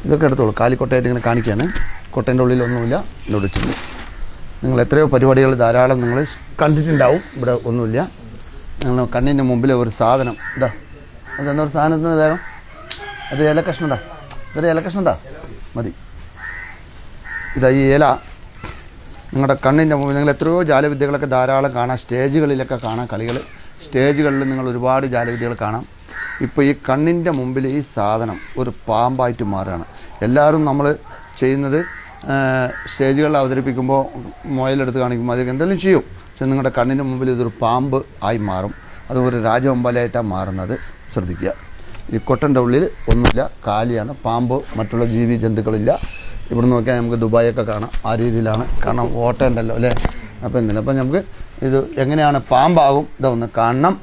ഇതൊക്കെ എടുത്തോളൂ. കാലിക്കൊട്ടയായിട്ട് ഇങ്ങനെ കാണിക്കുകയാണ്. കൊട്ടേൻ്റെ ഉള്ളിലൊന്നുമില്ല. ഇവിടെ വെച്ചിട്ടുണ്ട്. നിങ്ങൾ എത്രയോ പരിപാടികൾ ധാരാളം നിങ്ങൾ കണ്ടിട്ടുണ്ടാവും. ഇവിടെ ഒന്നുമില്ല. നിങ്ങൾ കണ്ണിൻ്റെ മുമ്പിൽ ഒരു സാധനം ഇതാ, അതെന്താ ഒരു സാധനത്തിന് വേഗം അത് ഇലക്കഷ്ണം എന്താ, ഇതൊരു ഇലക്കഷ്ണം എന്താ മതി. ഇതാ ഈ ഇല നിങ്ങളുടെ കണ്ണിൻ്റെ മുമ്പിൽ. നിങ്ങൾ എത്രയോ ജാലവിദ്യകളൊക്കെ ധാരാളം കാണാം. സ്റ്റേജുകളിലൊക്കെ കാണാം കളികൾ. സ്റ്റേജുകളിൽ നിങ്ങൾ ഒരുപാട് ജാലവിദ്യകൾ കാണാം. ഇപ്പോൾ ഈ കണ്ണിൻ്റെ മുമ്പിൽ ഈ സാധനം ഒരു പാമ്പായിട്ട് മാറുകയാണ്. എല്ലാവരും നമ്മൾ ചെയ്യുന്നത് സ്റ്റേജുകളിൽ അവതരിപ്പിക്കുമ്പോൾ മുയലെടുത്ത് കാണിക്കുമ്പോൾ അതൊക്കെ എന്തെങ്കിലും ചെയ്യും. പക്ഷെ നിങ്ങളുടെ കണ്ണിൻ്റെ മുമ്പിൽ ഇതൊരു പാമ്പ് ആയി മാറും. അത് ഒരു രാജവെമ്പാലയായിട്ടാണ് മാറുന്നത്. ശ്രദ്ധിക്കുക. ഈ കൊട്ടൻ്റെ ഉള്ളിൽ ഒന്നുമില്ല, കാലിയാണ്. പാമ്പ് മറ്റുള്ള ജീവി ജന്തുക്കളില്ല. ഇവിടെ നോക്കിയാൽ നമുക്ക് ദുബായൊക്കെ കാണാം. ആ രീതിയിലാണ്. കാരണം ഓട്ടമുണ്ടല്ലോ അല്ലേ. അപ്പോൾ എന്തില്ല. അപ്പം നമുക്ക് ഇത് എങ്ങനെയാണ് പാമ്പാകും ഇതൊന്ന് കാണണം.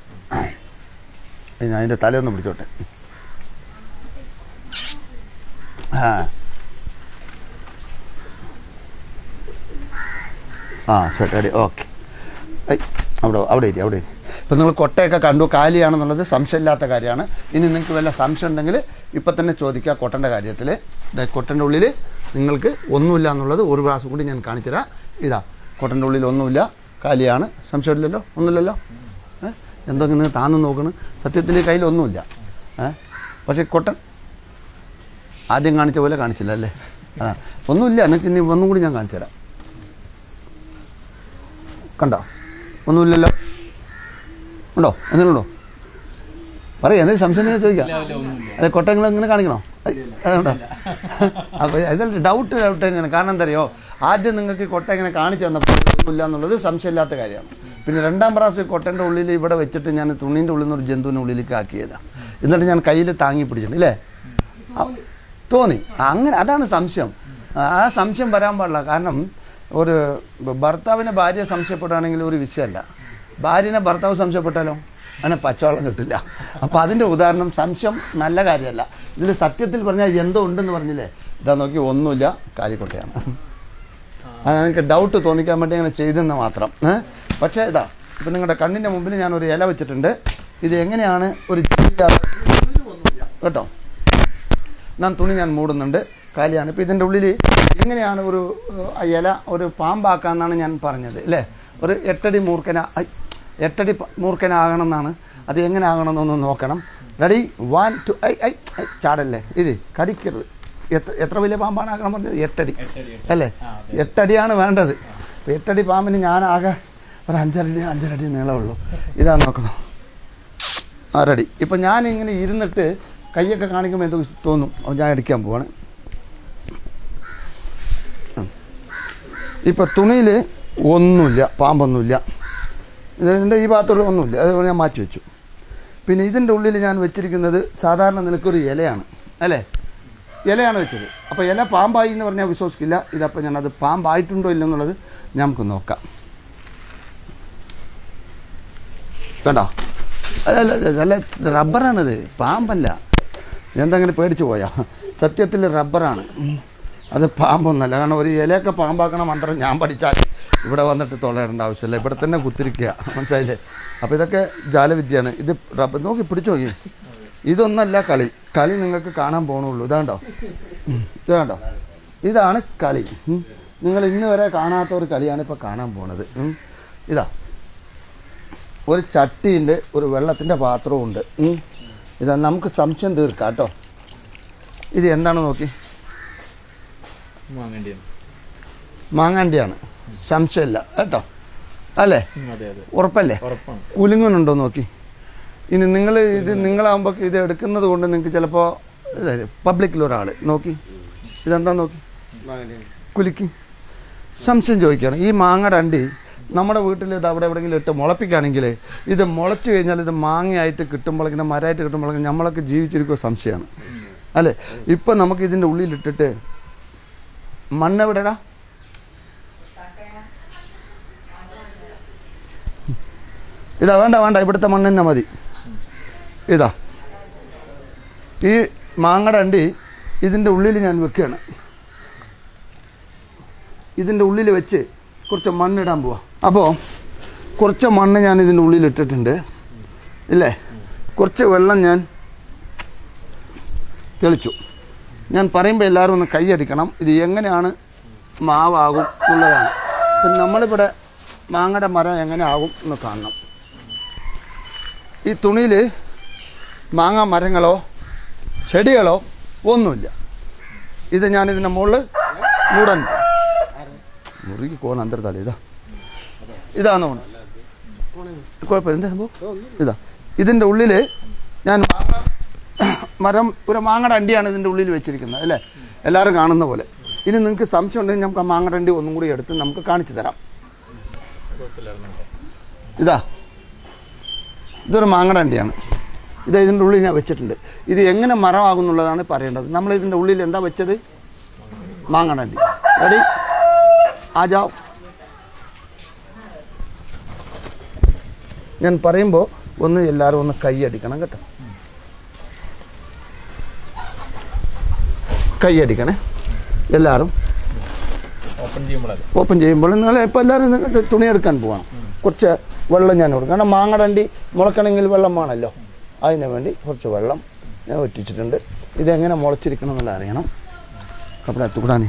ഞാൻ അതിൻ്റെ തലയൊന്ന് പിടിച്ചോട്ടെ. ശരി ഓക്കെ. അവിടെ ഇരി. ഇപ്പം നിങ്ങൾ കൊട്ടയൊക്കെ കണ്ടു. കാലിയാണെന്നുള്ളത് സംശയമില്ലാത്ത കാര്യമാണ്. ഇനി നിങ്ങൾക്ക് വല്ല സംശയം ഉണ്ടെങ്കിൽ ഇപ്പം തന്നെ ചോദിക്കുക കൊട്ടൻ്റെ കാര്യത്തിൽ. കൊട്ടൻ്റെ ഉള്ളിൽ നിങ്ങൾക്ക് ഒന്നുമില്ല എന്നുള്ളത് ഒരു പ്രാവശ്യം കൂടി ഞാൻ കാണിച്ചുതരാം. ഇതാ കൊട്ടൻ്റെ ഉള്ളിൽ ഒന്നുമില്ല, കാലിയാണ്. സംശയമില്ലല്ലോ, ഒന്നുമില്ലല്ലോ. എന്തൊക്കെ നിങ്ങൾ താന്ന് നോക്കണം. സത്യത്തിൽ കയ്യിലൊന്നുമില്ല. പക്ഷേ കൊട്ടൻ ആദ്യം കാണിച്ച പോലെ കാണിച്ചില്ല അല്ലേ. അതാണ് ഒന്നുമില്ല. നിങ്ങൾക്ക് ഇനി ഒന്നും കൂടി ഞാൻ കാണിച്ചു തരാം. കണ്ടോ? ഒന്നുമില്ലല്ലോ. ഉണ്ടോ? എന്തെങ്കിലുണ്ടോ? പറയാം. എന്തെങ്കിലും സംശയം ചോദിക്കാം. അതെ, കൊട്ടങ്ങൾ ഇങ്ങനെ കാണിക്കണോ? അതുകൊണ്ടോ? അപ്പോൾ ഇതിൽ ഡൗട്ട് തന്നെയാണ്. കാരണം എന്താ അറിയോ, ആദ്യം നിങ്ങൾക്ക് കൊട്ട ഇങ്ങനെ കാണിച്ചു തന്നപ്പോൾ ഒന്നുമില്ല എന്നുള്ളത് സംശയമില്ലാത്ത കാര്യമാണ്. പിന്നെ രണ്ടാം പ്രാവശ്യം കൊട്ടൻ്റെ ഉള്ളിൽ ഇവിടെ വെച്ചിട്ട് ഞാൻ തുണീൻ്റെ ഉള്ളിൽ നിന്ന് ഒരു ജന്തുവിൻ്റെ ഉള്ളിലേക്ക് ആക്കിയതാണ്. എന്നിട്ട് ഞാൻ കയ്യിൽ താങ്ങി പിടിച്ചിട്ടുണ്ട് ഇല്ലേ. തോന്നി അങ്ങനെ. അതാണ് സംശയം. ആ സംശയം വരാൻ പാടില്ല. കാരണം ഒരു ഭർത്താവിനെ ഭാര്യ സംശയപ്പെടുകയാണെങ്കിൽ ഒരു വിഷയമല്ല. ഭാര്യനെ ഭർത്താവ് സംശയപ്പെട്ടാലോ അങ്ങനെ പച്ചവെള്ളം കിട്ടില്ല. അപ്പോൾ അതിൻ്റെ ഉദാഹരണം സംശയം നല്ല കാര്യമല്ല. ഇതിൽ സത്യത്തിൽ പറഞ്ഞാൽ എന്തോ ഉണ്ടെന്ന് പറഞ്ഞില്ലേ. ഇതാ നോക്കി, ഒന്നുമില്ല, കാലിക്കൊട്ടയാണ്. അത് നിങ്ങൾക്ക് ഡൗട്ട് തോന്നിക്കാൻ വേണ്ടി അങ്ങനെ ചെയ്തെന്ന് മാത്രം. പക്ഷേ ഇതാ ഇപ്പം നിങ്ങളുടെ കണ്ണിൻ്റെ മുമ്പിൽ ഞാനൊരു ഇല വെച്ചിട്ടുണ്ട്. ഇത് എങ്ങനെയാണ് ഒരു ഒന്നുമില്ല കേട്ടോ. തുണി ഞാൻ മൂടുന്നുണ്ട്, കാലിയാണ്. ഇപ്പോൾ ഇതിൻ്റെ ഉള്ളിൽ എങ്ങനെയാണ് ഒരു ഇല ഒരു പാമ്പാക്കാമെന്നാണ് ഞാൻ പറഞ്ഞത് അല്ലേ. ഒരു 8 അടി മൂർഖനാകണമെന്നാണ്. അത് എങ്ങനെ ആകണമെന്നൊന്ന് നോക്കണം. റെഡി 1 2 ചാടല്ലേ. ഇത് കടിക്കരുത്. എത്ര വലിയ പാമ്പാണ് ആക്കണം പറഞ്ഞത്? 8 അടി അല്ലേ. 8 അടിയാണ് വേണ്ടത്. അപ്പോൾ 8 അടി പാമ്പിന് ഞാനാകെ ഒരു 5 അടി നീളമുള്ളൂ. ഇതാ നോക്കണം. റെഡി. ഇപ്പം ഞാനിങ്ങനെ ഇരുന്നിട്ട് കൈയൊക്കെ കാണിക്കുമ്പോൾ എന്തൊക്കെ തോന്നും. അപ്പോൾ ഞാൻ അടിക്കാൻ പോവാണ്. ഇപ്പോൾ തുണിയിൽ ഒന്നുമില്ല, പാമ്പൊന്നുമില്ല. ഇതിൻ്റെ ഈ ഭാഗത്തോട് ഒന്നുമില്ല. അത് ഞാൻ മാറ്റി വെച്ചു. പിന്നെ ഇതിൻ്റെ ഉള്ളിൽ ഞാൻ വെച്ചിരിക്കുന്നത് സാധാരണ നിലക്കൊരു ഇലയാണ് അല്ലേ. ഇലയാണ് വെച്ചത്. അപ്പോൾ ഇല പാമ്പായി എന്ന് പറഞ്ഞാൽ വിശ്വസിക്കില്ല. ഇതപ്പോൾ ഞാനത് പാമ്പായിട്ടുണ്ടോ ഇല്ലെന്നുള്ളത് നമുക്ക് നോക്കാം. കണ്ടോ? അല്ല റബ്ബറാണിത്, പാമ്പല്ല. എന്തെങ്കിലും പേടിച്ചു പോയാ? സത്യത്തിൽ റബ്ബറാണ്, അത് പാമ്പൊന്നല്ല. കാരണം ഒരു ഇലയൊക്കെ പാമ്പാക്കണ മന്ത്രം ഞാൻ പഠിച്ചാൽ ഇവിടെ വന്നിട്ട് തൊള്ളയിടേണ്ട ആവശ്യമില്ല. ഇവിടെ തന്നെ കുത്തിരിക്കുക. മനസ്സിലായില്ലേ? അപ്പോൾ ഇതൊക്കെ ജാലവിദ്യയാണ്. ഇത് റബ്ബർ നോക്കി പിടിച്ചു നോക്കി. ഇതൊന്നല്ല കളി നിങ്ങൾക്ക് കാണാൻ പോകണുള്ളൂ. ഇതാണ്ടോ, ഇതാണ് കളി. നിങ്ങൾ ഇന്ന് വരെ കാണാത്ത ഒരു കളിയാണ് ഇപ്പോൾ കാണാൻ പോണത്. ഇതാ ഒരു ചട്ടിയുണ്ട്, ഒരു വെള്ളത്തിൻ്റെ പാത്രവും ഉണ്ട്. ഇതാ നമുക്ക് സംശയം തീർക്കാം കേട്ടോ. ഇത് എന്താണ് നോക്കി? മാങ്ങാണ്ടിയാണ്, സംശയമില്ല കേട്ടോ. അല്ലേ? ഉറപ്പല്ലേ? കുലുങ്ങുന്നുണ്ടോ നോക്കി. ഇനി നിങ്ങളാകുമ്പോൾ ഇത് എടുക്കുന്നത് കൊണ്ട് നിങ്ങൾക്ക് ചിലപ്പോൾ പബ്ലിക്കിലൊരാൾ നോക്കി ഇതെന്താ നോക്കി കുലുക്കി സംശയം ചോദിക്കുകയാണ്. ഈ മാങ്ങയുടെ അണ്ടി നമ്മുടെ വീട്ടിൽ ഇത് അവിടെ എവിടെയെങ്കിലും ഇട്ട് മുളപ്പിക്കുകയാണെങ്കിൽ ഇത് മുളച്ച് കഴിഞ്ഞാൽ ഇത് മാങ്ങയായിട്ട് കിട്ടുമ്പോഴേക്കും മരമായിട്ട് കിട്ടുമ്പോഴേക്കും നമ്മളൊക്കെ ജീവിച്ചിരിക്കുക സംശയമാണ് അല്ലേ. ഇപ്പം നമുക്ക് ഇതിൻ്റെ ഉള്ളിലിട്ടിട്ട് മണ്ണെവിടെടാ? ഇതാ വേണ്ട ഇവിടുത്തെ മണ്ണ് തന്നെ മതി. ഇതാ ഈ മാങ്ങയുടെ അണ്ടി ഇതിൻ്റെ ഉള്ളിൽ ഞാൻ വെക്കുകയാണ്. ഇതിൻ്റെ ഉള്ളിൽ വെച്ച് കുറച്ച് മണ്ണിടാൻ പോവാം. അപ്പോൾ കുറച്ച് മണ്ണ് ഞാൻ ഇതിൻ്റെ ഉള്ളിൽ ഇട്ടിട്ടുണ്ട് ഇല്ലേ. കുറച്ച് വെള്ളം ഞാൻ തെളിച്ചു. ഞാൻ പറയുമ്പോൾ എല്ലാവരും ഒന്ന് കൈയടിക്കണം. ഇത് എങ്ങനെയാണ് മാവാകും എന്നുള്ളതാണ്. ഇപ്പം നമ്മളിവിടെ മാങ്ങയുടെ മരം എങ്ങനെ ആകും എന്ന് കാണണം. ഈ തുണിയിൽ മാങ്ങ മരങ്ങളോ ചെടികളോ ഒന്നുമില്ല. ഇത് ഞാനിതിൻ്റെ മുകളിൽ മൂടാൻ മുറുകി കോൺ അന്തർത്താലേ ഇതാന്ന് തോന്നുന്നു. കുഴപ്പമില്ല. എന്താ സംഭവം? ഇതിൻ്റെ ഉള്ളിൽ ഞാൻ മരം ഒരു മാങ്ങയുടെ അണ്ടിയാണ് ഇതിൻ്റെ ഉള്ളിൽ വെച്ചിരിക്കുന്നത് അല്ലേ, എല്ലാവരും കാണുന്ന പോലെ. ഇനി നിങ്ങൾക്ക് സംശയം ഉണ്ടെങ്കിൽ നമുക്ക് ആ മാങ്ങയുടെ അണ്ടി ഒന്നും കൂടി എടുത്ത് നമുക്ക് കാണിച്ചു തരാം. ഇതൊരു മാങ്ങയുടെ അണ്ടിയാണ്. ഇതിൻ്റെ ഉള്ളിൽ ഞാൻ വെച്ചിട്ടുണ്ട്. ഇത് എങ്ങനെ മരമാകുന്നുള്ളതാണ് പറയേണ്ടത്. നമ്മൾ ഇതിൻ്റെ ഉള്ളിൽ എന്താ വെച്ചത്? മാങ്ങയുടെ അണ്ടി. റെഡി? ആജാവ്. ഞാൻ പറയുമ്പോൾ ഒന്ന് എല്ലാവരും ഒന്ന് കൈയടിക്കണം കേട്ടോ. കൈയടിക്കണേ എല്ലാവരും. ഓപ്പൺ ചെയ്യുമ്പോൾ നിങ്ങൾ ഇപ്പോൾ എല്ലാവരും തുണിയെടുക്കാൻ പോകണം. കുറച്ച് വെള്ളം ഞാൻ കൊടുക്കും. കാരണം മാങ്ങയുടെ അണ്ടി മുളക്കണമെങ്കിൽ വെള്ളം വേണമല്ലോ. അതിന് വേണ്ടി കുറച്ച് വെള്ളം ഞാൻ ഒറ്റിച്ചിട്ടുണ്ട്. ഇതെങ്ങനെ മുളച്ചിരിക്കണം എന്നുള്ള അറിയണം. കപ്പട തുകൂടാനേ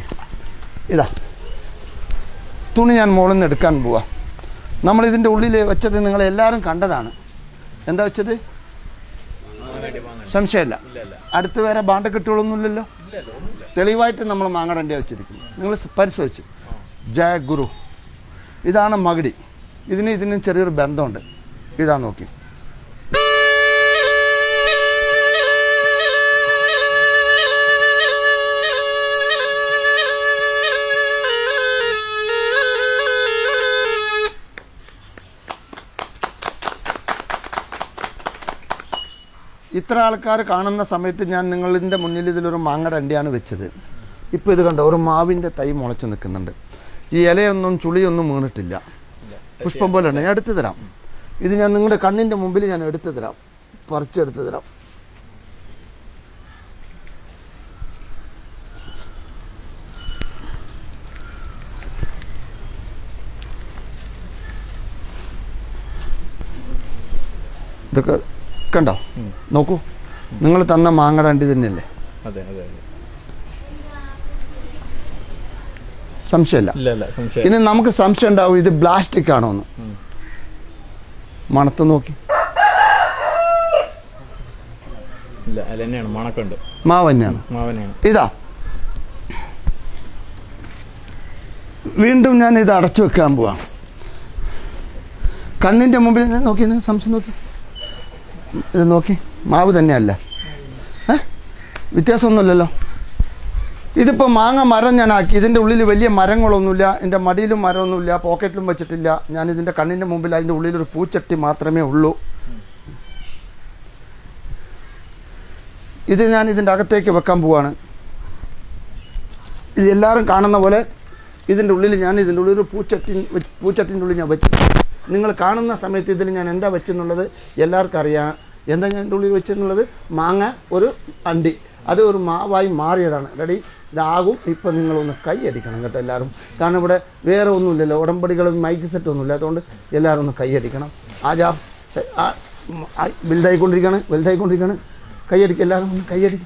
തുണി ഞാൻ മുകളിൽ നിന്ന് എടുക്കാൻ പോവാം. നമ്മളിതിൻ്റെ ഉള്ളിൽ വെച്ചത് നിങ്ങളെല്ലാവരും കണ്ടതാണ്. എന്താ വെച്ചത്? സംശയമില്ല. അടുത്ത് വേറെ ബാണ്ടക്കെട്ടുകളൊന്നുമില്ലല്ലോ. തെളിവായിട്ട് നമ്മൾ മാങ്ങയുടെ അണ്ടിയാണ് വെച്ചിരിക്കുന്നത്. നിങ്ങൾ പരിശോധിച്ചു. ജയ ഗുരു. ഇതാണ് മകിടി. ഇതിനും ചെറിയൊരു ബന്ധമുണ്ട്. ഇതാ നോക്കി. ഇത്ര ആൾക്കാർ കാണുന്ന സമയത്ത് ഞാൻ നിങ്ങളിൻ്റെ മുന്നിൽ ഇതിലൊരു മാങ്ങയുടെ അണ്ടിയാണ് വെച്ചത്. ഇപ്പോൾ ഇത് കണ്ടോ, ഒരു മാവിൻ്റെ തൈ മുളച്ച് നിൽക്കുന്നുണ്ട്. ഈ ഇലയൊന്നും ചുളിയൊന്നും വീണിട്ടില്ല. പുഷ്പം പോലെ ഉണ്ട്. ഞാൻ എടുത്തു തരാം. ഇത് ഞാൻ നിങ്ങളുടെ കണ്ണിൻ്റെ മുമ്പിൽ ഞാൻ എടുത്തു തരാം, പറിച്ചെടുത്ത് തരാം. ഇതൊക്കെ കണ്ടോ? നോക്കൂ, നിങ്ങൾ തന്ന മാങ്ങയുടെ അണ്ടി തന്നെയല്ലേ? സംശയമില്ല. ഇനി നമുക്ക് സംശയം ഉണ്ടാവും ഇത് പ്ലാസ്റ്റിക് ആണോ എന്ന്. മണത്ത് നോക്കി. മാവ് തന്നെയാണ്. ഇതാ വീണ്ടും ഞാൻ ഇത് അടച്ചു വെക്കാൻ പോവാം. കണ്ണിൻ്റെ മുമ്പിൽ നോക്കി, സംശയം നോക്കി. ഇത് നോക്കി, മാവ് തന്നെയല്ല, വ്യത്യാസമൊന്നുമില്ലല്ലോ. ഇതിപ്പോൾ മാങ്ങ മരം ഞാനാക്കി. ഇതിൻ്റെ ഉള്ളിൽ വലിയ മരങ്ങളൊന്നുമില്ല. എൻ്റെ മടിയിലും മരമൊന്നുമില്ല, പോക്കറ്റിലും വെച്ചിട്ടില്ല. ഞാനിതിൻ്റെ കണ്ണിൻ്റെ മുമ്പിൽ അതിൻ്റെ ഉള്ളിലൊരു പൂച്ചട്ടി മാത്രമേ ഉള്ളൂ. ഇത് ഞാൻ ഇതിൻ്റെ അകത്തേക്ക് വെക്കാൻ പോവാണ്. ഇത് എല്ലാവരും കാണുന്ന പോലെ ഇതിൻ്റെ ഉള്ളിൽ ഞാൻ ഇതിൻ്റെ ഉള്ളിൽ ഒരു പൂച്ചട്ടിൻ്റെ ഉള്ളിൽ ഞാൻ വെച്ചു. നിങ്ങൾ കാണുന്ന സമയത്ത് ഇതിൽ ഞാൻ എന്താ വെച്ചെന്നുള്ളത് എല്ലാവർക്കും അറിയാം. എന്താ ഞാൻ ഇതിൻ്റെ ഉള്ളിൽ വെച്ചെന്നുള്ളത്? മാങ്ങ ഒരു അണ്ടി, അത് ഒരു മാവായി മാറിയതാണ്. റെഡി? ഇതാകും. ഇപ്പം നിങ്ങളൊന്ന് കൈയടിക്കണം കേട്ടോ എല്ലാവരും. കാരണം ഇവിടെ വേറെ ഒന്നുമില്ലല്ലോ, ഉടമ്പടികളും മൈക്ക് സെറ്റ് ഒന്നുമില്ല. അതുകൊണ്ട് എല്ലാവരും ഒന്ന് കൈയടിക്കണം. ആജാ വലുതായിക്കൊണ്ടിരിക്കുകയാണ്. കൈയടിക്കുക, എല്ലാവരും ഒന്ന് കൈയടിക്കും.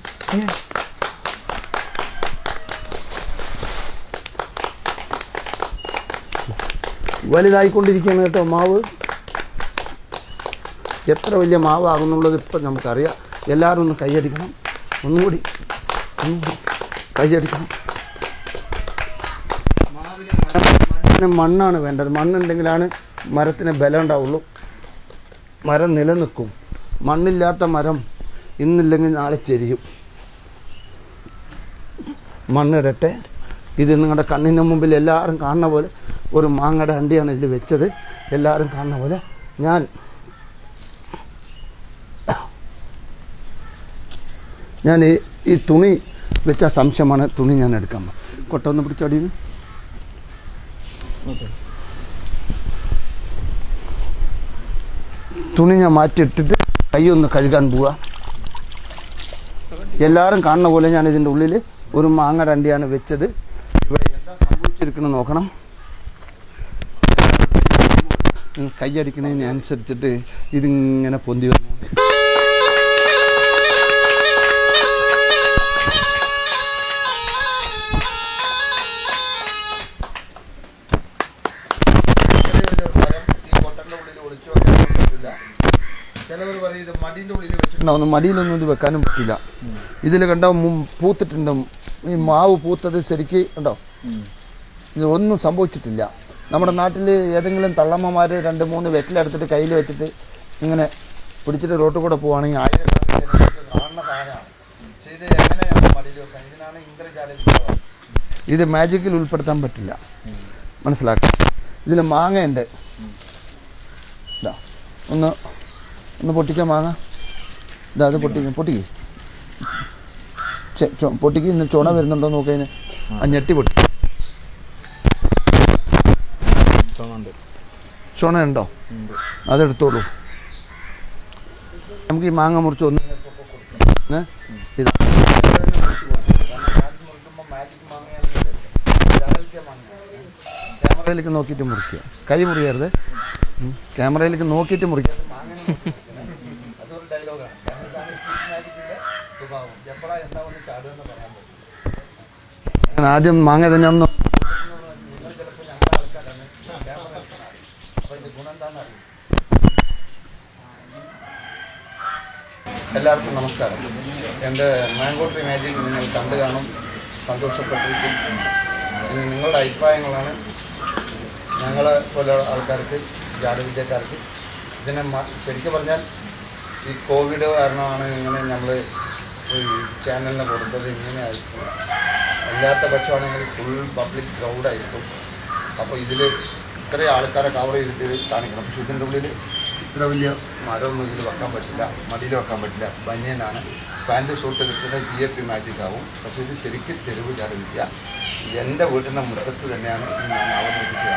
വലുതായിക്കൊണ്ടിരിക്കുകയാണ് കേട്ടോ മാവ്. എത്ര വലിയ മാവാകുന്നുള്ളത് ഇപ്പം നമുക്കറിയാം. എല്ലാവരും ഒന്ന് കൈയടിക്കണം. ഒന്നുകൂടി കൈയടിക്കണം. മാവിന് മണ്ണാണ് വേണ്ടത്. മണ്ണുണ്ടെങ്കിലാണ് മരത്തിന് ബലം ഉണ്ടാവുള്ളൂ, മരം നിലനിൽക്കും. മണ്ണില്ലാത്ത മരം ഇന്നില്ലെങ്കിൽ നാളെ ചെരിയും. മണ്ണിടട്ടെ. ഇത് നിങ്ങളുടെ കണ്ണിൻ്റെ മുമ്പിൽ എല്ലാവരും കാണുന്ന പോലെ ഒരു മാങ്ങയുടെ അണ്ടിയാണ് ഇതിൽ വെച്ചത്. എല്ലാവരും കാണുന്ന പോലെ ഞാൻ ഈ തുണി വെച്ച സംശയമാണ്. തുണി ഞാൻ എടുക്കാൻ കൊട്ടൊന്ന് പിടിച്ചടിന്ന് തുണി ഞാൻ മാറ്റിയിട്ടിട്ട് കൈയൊന്ന് കഴുകാൻ പോവുക. എല്ലാവരും കാണുന്ന പോലെ ഞാൻ ഇതിൻ്റെ ഉള്ളിൽ ഒരു മാങ്ങയുടെ അണ്ടിയാണ് വെച്ചത്. ഇവിടെ എന്താ സംഭവിച്ചിരിക്കണം നോക്കണം. കൈയടിക്കുന്നതിനനുസരിച്ചിട്ട് ഇതിങ്ങനെ പൊന്തി വന്നു. ഒന്നും മടിയിലൊന്നും ഇത് വെക്കാനും പറ്റില്ല. ഇതിൽ കണ്ടോ പൂത്തിട്ടുണ്ട്. ഈ മാവ് പൂത്തത് ശരിക്ക് കണ്ടോ, ഇതൊന്നും സംഭവിച്ചിട്ടില്ല. നമ്മുടെ നാട്ടിൽ ഏതെങ്കിലും തള്ളമ്മമാർ 2-3 വെറ്റിലെടുത്തിട്ട് കയ്യിൽ വെച്ചിട്ട് ഇങ്ങനെ പിടിച്ചിട്ട് റോട്ടിൽ കൂടെ പോവുകയാണെങ്കിൽ 1000 കാണുന്ന സാധനമാണ്. പക്ഷേ ഇത് എങ്ങനെയാണ് മടിയിൽ വെക്കാൻ? ഇതിനാണ് ഇന്ദ്രജാലം. ഇത് മാജിക്കിൽ ഉൾപ്പെടുത്താൻ പറ്റില്ല, മനസ്സിലാക്കാം. ഇതിൽ മാങ്ങയുണ്ട്. ഇതാ ഒന്ന് പൊട്ടിക്കാൻ മാങ്ങ. ഇതാ അത് പൊട്ടിക്ക് ഇന്ന് ചുണ വരുന്നുണ്ടോ നോക്കിയതിന്. ആ ഞെട്ടി പൊട്ടി ചുണയുണ്ടോ? അതെടുത്തോളൂ. നമുക്ക് ഈ മാങ്ങ മുറിച്ച് ഒന്ന് ഇതാ ക്യാമറയിലേക്ക് നോക്കിയിട്ട് മുറിക്കുക. കൈ മുറിയരുത്, ക്യാമറയിലേക്ക് നോക്കിയിട്ട് മുറിക്കുക. അതൊരു ഡയലോഗാണ്. ആദ്യം മാങ്ങ തന്നെ ഒന്ന് എല്ലാവർക്കും നമസ്കാരം. എൻ്റെ മാംഗോ ട്രീ മാജിക് നിങ്ങൾ കണ്ടു കാണും, സന്തോഷപ്പെട്ടിരിക്കും. ഇനി നിങ്ങളുടെ അഭിപ്രായങ്ങളാണ് ഞങ്ങളെ പോലെ ആൾക്കാർക്ക്, ജാലവിദ്യക്കാർക്ക്. ഇതിനെ ശരിക്കും പറഞ്ഞാൽ ഈ കോവിഡ് കാരണമാണ് ഇങ്ങനെ നമ്മൾ ഈ ചാനലിനെ കൊടുത്തത്. ഇങ്ങനെ ആയിരിക്കും. അല്ലാത്ത പക്ഷമാണെങ്കിൽ ഫുൾ പബ്ലിക് ക്രൗഡായിരിക്കും. അപ്പോൾ ഇതിൽ ഇത്രയും ആൾക്കാരെ കവർ ചെയ്തിട്ട് കാണിക്കണം. പക്ഷേ ഇതിൻ്റെ ഉള്ളിൽ ഇത്ര വലിയ മരമൊന്നും ഇതിൽ വെക്കാൻ പറ്റില്ല, മടിയിൽ വെക്കാൻ പറ്റില്ല. ബനിയനാണ്. പാൻറ് ഷൂട്ട് കിട്ടുന്ന PFP മാജിക് ആവും. പക്ഷേ ഇത് ശരിക്കും തെരുവ് ജാലവിദ്യ. എൻ്റെ വീട്ടിൻ്റെ മുറ്റത്ത് തന്നെയാണ് ഞാൻ അവിടെ നിർമ്മിച്ചത്.